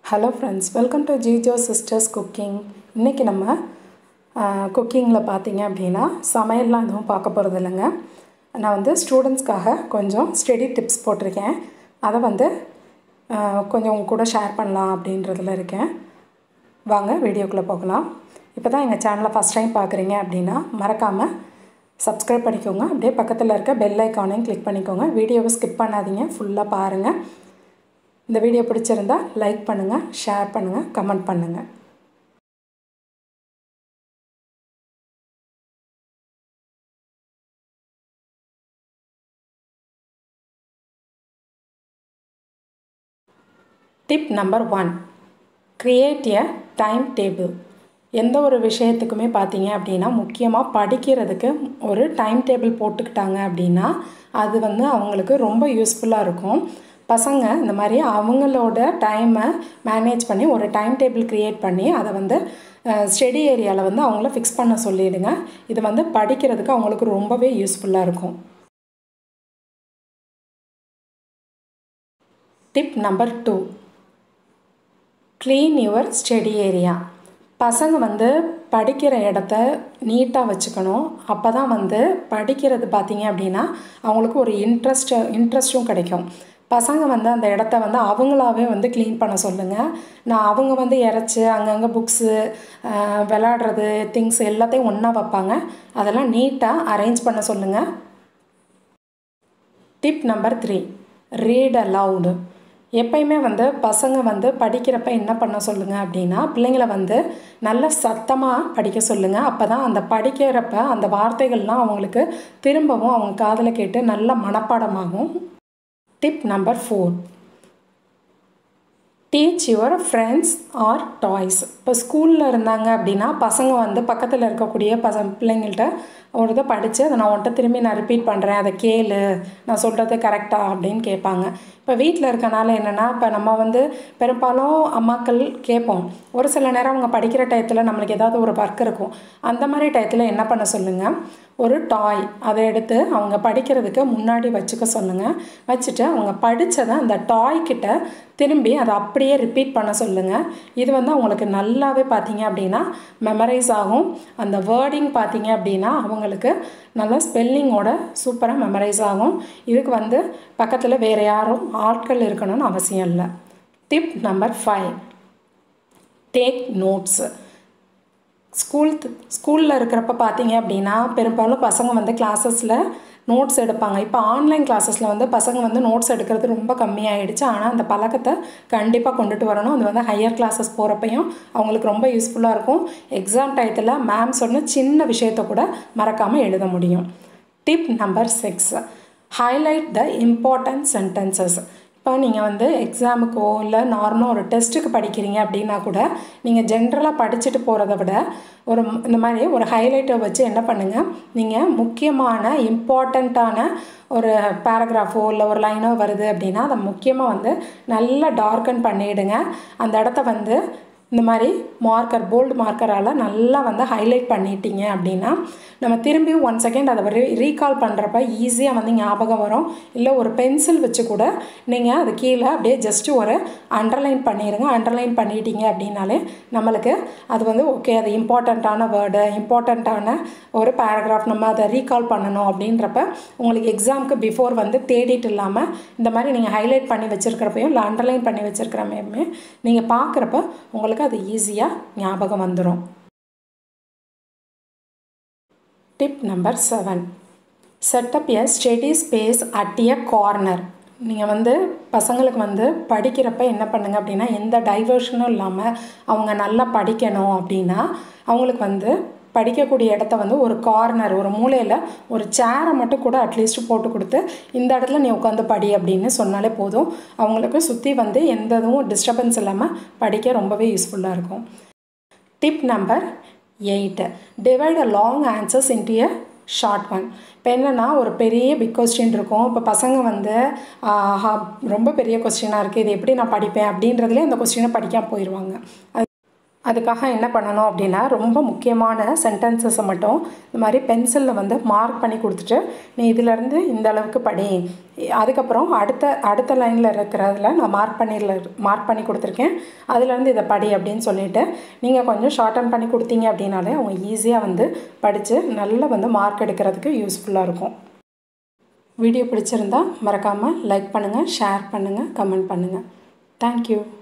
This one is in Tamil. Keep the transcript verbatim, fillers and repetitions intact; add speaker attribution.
Speaker 1: Hello friends, welcome to JIJO Sisters Cooking. இன்னைக்கு நம்ம குக்கிங்கில் பார்த்தீங்க அப்படின்னா சமையல்லாம் எதுவும் பார்க்க போகிறது இல்லைங்க. நான் வந்து ஸ்டூடெண்ட்ஸ்க்காக கொஞ்சம் ஸ்டடி டிப்ஸ் போட்டிருக்கேன். அதை வந்து கொஞ்சம் உங்க கூட ஷேர் பண்ணலாம் அப்படின்றதுல இருக்கேன். வாங்க வீடியோக்குள்ளே போகலாம். இப்போ தான் எங்கள் சேனலை ஃபஸ்ட் டைம் பார்க்குறீங்க அப்படின்னா மறக்காமல் சப்ஸ்கிரைப் பண்ணிக்கோங்க. அப்படியே பக்கத்தில் இருக்க பெல் ஐக்கானையும் கிளிக் பண்ணிக்கோங்க. வீடியோவை ஸ்கிப் பண்ணாதீங்க, ஃபுல்லாக பாருங்கள். இந்த வீடியோ பிடிச்சிருந்தா லைக் பண்ணுங்கள், ஷேர் பண்ணுங்கள், கமெண்ட் பண்ணுங்கள். Tip number one, create a time table. எந்த ஒரு விஷயத்துக்குமே பார்த்தீங்க அப்படின்னா முக்கியமாக படிக்கிறதுக்கு ஒரு டைம் டேபிள் போட்டுக்கிட்டாங்க அப்படின்னா அது வந்து அவங்களுக்கு ரொம்ப யூஸ்ஃபுல்லாக இருக்கும். பசங்க இந்த மாதிரி அவங்களோட டைமை மேனேஜ் பண்ணி ஒரு டைம் டேபிள் க்ரியேட் பண்ணி அதை வந்து ஸ்டடி ஏரியாவில் வந்து அவங்கள ஃபிக்ஸ் பண்ண சொல்லிவிடுங்க. இது வந்து படிக்கிறதுக்கு அவங்களுக்கு ரொம்பவே யூஸ்ஃபுல்லாக இருக்கும். Tip number two, clean your study area. பசங்க வந்து படிக்கிற இடத்த நீட்டாக வச்சுக்கணும். அப்போ தான் வந்து படிக்கிறது பார்த்திங்க அப்படின்னா அவங்களுக்கு ஒரு இன்ட்ரெஸ்ட் இன்ட்ரெஸ்ட்டும் கிடைக்கும். பசங்க வந்து அந்த இடத்த வந்து அவங்களாவே வந்து க்ளீன் பண்ண சொல்லுங்கள். நான் அவங்க வந்து இறச்சி அங்கங்கே புக்ஸு விளாடுறது திங்ஸ் எல்லாத்தையும் ஒன்றா வைப்பாங்க. அதெல்லாம் நீட்டாக அரேஞ்ச் பண்ண சொல்லுங்கள். Tip number three, read aloud. எப்பயுமே வந்து பசங்க வந்து படிக்கிறப்ப என்ன பண்ண சொல்லுங்கள் அப்படின்னா பிள்ளைங்களை வந்து நல்ல சத்தமாக படிக்க சொல்லுங்கள். அப்போ தான் அந்த படிக்கிறப்ப அந்த வார்த்தைகள்லாம் அவங்களுக்கு திரும்பவும் அவங்க காதில் கேட்டு நல்ல மனப்பாடமாகும். Tip number four, teach your friends or toys. இப்போ ஸ்கூலில் இருந்தாங்க அப்படின்னா பசங்க வந்து பக்கத்தில் இருக்கக்கூடிய பச பிள்ளைங்கள்ட்ட ஒரு இதை படித்து அதை நான் உன்ட்ட திரும்பி நான் ரிப்பீட் பண்ணுறேன், அதை கேளு, நான் சொல்கிறது கரெக்டாக அப்படின்னு கேட்பாங்க. இப்போ வீட்டில் இருக்கனால என்னென்னா இப்போ நம்ம வந்து பெரும்பாலும் அம்மாக்கள் கேட்போம். ஒரு சில நேரம் அவங்க படிக்கிற டயத்தில் நம்மளுக்கு ஏதாவது ஒரு ஒர்க் இருக்கும். அந்த மாதிரி டயத்தில் என்ன பண்ண சொல்லுங்கள், ஒரு டாய் அதை எடுத்து அவங்க படிக்கிறதுக்கு முன்னாடி வச்சுக்க சொல்லுங்கள். வச்சுட்டு அவங்க படித்ததை அந்த டாய்கிட்ட திரும்பி அதை அப்படியே ரிப்பீட் பண்ண சொல்லுங்கள். இது வந்து அவங்களுக்கு நல்லாவே பார்த்தீங்க அப்படின்னா மெமரைஸ் ஆகும். அந்த வேர்டிங் பார்த்தீங்க அப்படின்னா அவங்களுக்கு நல்லா ஸ்பெல்லிங்கோட சூப்பராக மெமரைஸ் ஆகும். இதுக்கு வந்து பக்கத்தில் வேறு யாரும் ஆட்கள் இருக்கணும்னு அவசியம் இல்லை. Tip number five, take notes. School ஸ்கூலில் இருக்கிறப்ப பார்த்தீங்க அப்படின்னா பெரும்பாலும் பசங்க வந்து கிளாஸஸில் நோட்ஸ் எடுப்பாங்க. இப்போ ஆன்லைன் கிளாஸஸில் வந்து பசங்க வந்து நோட்ஸ் எடுக்கிறது ரொம்ப கம்மியாகிடுச்சு. ஆனால் அந்த பழக்கத்தை கண்டிப்பாக கொண்டுட்டு வரணும். அது வந்து ஹையர் கிளாஸஸ் போகிறப்பையும் அவங்களுக்கு ரொம்ப யூஸ்ஃபுல்லாக இருக்கும். எக்ஸாம் டயத்தில் மேம் சொன்ன சின்ன விஷயத்தை கூட மறக்காமல் எழுத முடியும். Tip number six, highlight the important sentences. இப்போ நீங்கள் வந்து எக்ஸாமுக்கோ இல்லை நார்மலாக ஒரு டெஸ்ட்டுக்கு படிக்கிறீங்க அப்படின்னா கூட நீங்கள் ஜென்ரலாக படிச்சுட்டு போகிறத விட ஒரு இந்த மாதிரி ஒரு ஹைலைட்டை வச்சு என்ன பண்ணுங்கள், நீங்கள் முக்கியமான இம்பார்ட்டண்ட்டான ஒரு பேராகிராஃபோ இல்லை ஒரு லைனோ வருது அப்படின்னா அதை முக்கியமாக வந்து நல்லா டார்க்கன் பண்ணிவிடுங்க. அந்த இடத்த வந்து இந்த மாதிரி மார்க்கர் போல்டு மார்க்கரால் நல்லா வந்து ஹைலைட் பண்ணிட்டீங்க அப்படின்னா நம்ம திரும்பியும் ஒன் செகண்ட் அதை ரீ ரீகால் பண்ணுறப்ப ஈஸியாக வந்து ஞாபகம் வரும். இல்லை ஒரு பென்சில் வச்சு கூட நீங்கள் அது கீழே அப்படியே ஜஸ்ட்டு ஒரு அண்டர்லைன் பண்ணிடுங்க. அண்டர்லைன் பண்ணிட்டீங்க அப்படின்னாலே நம்மளுக்கு அது வந்து ஓகே, அது இம்பார்ட்டண்ட்டான வேர்டு, இம்பார்ட்டண்ட்டான ஒரு பேராகிராஃப், நம்ம அதை ரீகால் பண்ணணும் அப்படின்றப்ப உங்களுக்கு எக்ஸாமுக்கு பிஃபோர் வந்து தேடிட்டு இல்லாமல் இந்த மாதிரி நீங்கள் ஹைலைட் பண்ணி வச்சுருக்கிறப்பையும் இல்லை அண்டர்லைன் பண்ணி வச்சுருக்கிறப்பையுமே நீங்கள் பார்க்குறப்ப உங்களுக்கு அது ஈஸியாக ஞாபகம் வந்துடும். Tip number seven, setup a study space at a corner. நீங்கள் வந்து பசங்களுக்கு வந்து படிக்கிறப்ப என்ன பண்ணுங்க அப்படின்னா எந்த டைவர்ஷனும் இல்லாமல் அவங்க நல்லா படிக்கணும் அப்படின்னா அவங்களுக்கு வந்து படிக்கக்கூடிய இடத்த வந்து ஒரு கார்னர், ஒரு மூலையில் ஒரு சேரை மட்டும் கூட அட்லீஸ்ட் போட்டு கொடுத்து இந்த இடத்துல நீ உட்காந்து படி அப்படின்னு சொன்னாலே போதும். அவங்களுக்கு சுற்றி வந்து எந்த இதுவும் டிஸ்டர்பன்ஸ் இல்லாமல் படிக்க ரொம்பவே யூஸ்ஃபுல்லாக இருக்கும். Tip number eight, divide a long answers into a short one. இப்போ என்னென்னா ஒரு பெரிய பிக் கொஸ்டின் இருக்கும். இப்போ பசங்க வந்து ரொம்ப பெரிய கொஸ்டினாக இருக்குது, இது எப்படி நான் படிப்பேன் அப்படின்றதுலே அந்த கொஸ்டினை படிக்காமல் போயிடுவாங்க. அது அதுக்காக என்ன பண்ணணும் அப்படின்னா ரொம்ப முக்கியமான சென்டென்சஸை மட்டும் இந்த மாதிரி பென்சிலில் வந்து மார்க் பண்ணி கொடுத்துட்டு நீ இதிலேருந்து இந்த அளவுக்கு படி, அதுக்கப்புறம் அடுத்த அடுத்த லைனில் இருக்கிறதுல நான் மார்க் பண்ணிடல மார்க் பண்ணி கொடுத்துருக்கேன், அதுலேருந்து இதை படி அப்படின்னு சொல்லிவிட்டு நீங்கள் கொஞ்சம் ஷார்டன் பண்ணி கொடுத்தீங்க அப்படின்னாலே அவங்க ஈஸியாக வந்து படித்து நல்லா வந்து மார்க் எடுக்கிறதுக்கு யூஸ்ஃபுல்லாக இருக்கும். வீடியோ பிடிச்சிருந்தா மறக்காமல் லைக் பண்ணுங்கள், ஷேர் பண்ணுங்கள், கமெண்ட் பண்ணுங்கள். தேங்க்யூ.